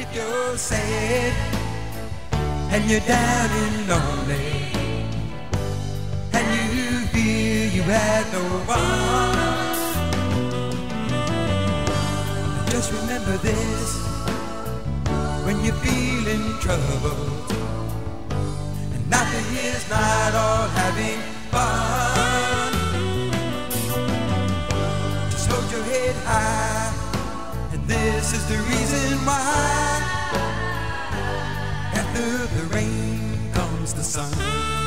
if you're sad and you're down and lonely, and you feel you had no one, just remember this: when you're feeling troubled and nothing is not all having fun, just hold your head high, and this is the reason why. After the rain comes the sun.